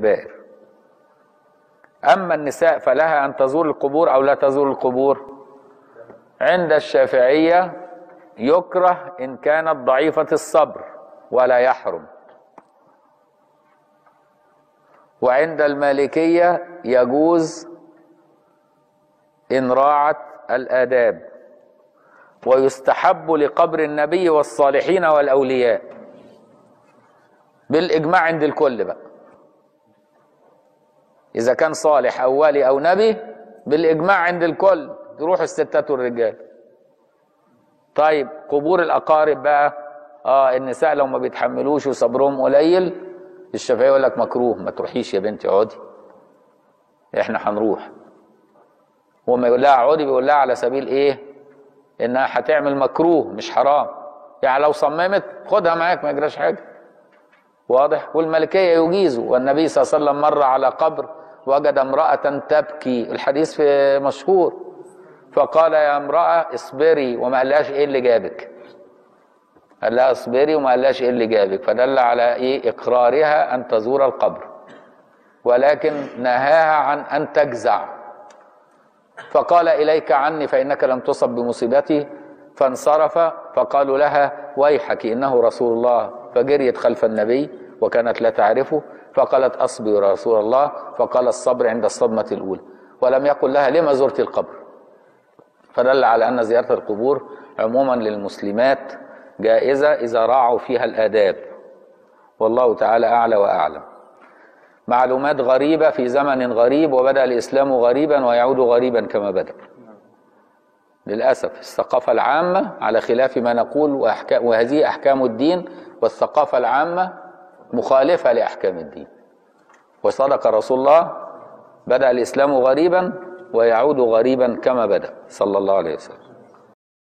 بائر. أما النساء فلها أن تزور القبور أو لا تزور القبور. عند الشافعية يكره إن كانت ضعيفة الصبر ولا يحرم، وعند المالكية يجوز إن راعت الآداب، ويستحب لقبر النبي والصالحين والأولياء بالإجماع عند الكل بقى. إذا كان صالح أو ولي أو نبي بالإجماع عند الكل، تروح الستات والرجال. طيب قبور الأقارب بقى، النساء لو ما بيتحملوش وصبرهم قليل، الشافعي يقول لك مكروه، ما تروحيش يا بنتي، اقعدي، احنا هنروح. وما يقول لها اقعدي بيقول لها على سبيل ايه؟ انها هتعمل مكروه مش حرام. يعني لو صممت خدها معاك ما يجراش حاجه. واضح؟ والملكيه يجيزوا. والنبي صلى الله عليه وسلم مر على قبر وجد امراه تبكي، الحديث في مشهور، فقال يا امراه اصبري، وما قالهاش ايه اللي جابك، قال لها اصبري وما قالهاش ايه اللي جابك، فدل على ايه؟ اقرارها ان تزور القبر، ولكن نهاها عن ان تجزع. فقال اليك عني فانك لم تصب بمصيبتي، فانصرف. فقالوا لها ويحك انه رسول الله، فجريت خلف النبي وكانت لا تعرفه، فقالت اصبر يا رسول الله، فقال الصبر عند الصدمه الاولى، ولم يقل لها لما زرت القبر. فدل على ان زياره القبور عموما للمسلمات جائزة إذا راعوا فيها الآداب، والله تعالى أعلى وأعلم. معلومات غريبة في زمن غريب، وبدأ الإسلام غريبا ويعود غريبا كما بدأ. للأسف الثقافة العامة على خلاف ما نقول، وهذه أحكام الدين، والثقافة العامة مخالفة لأحكام الدين. وصدق رسول الله، بدأ الإسلام غريبا ويعود غريبا كما بدأ، صلى الله عليه وسلم.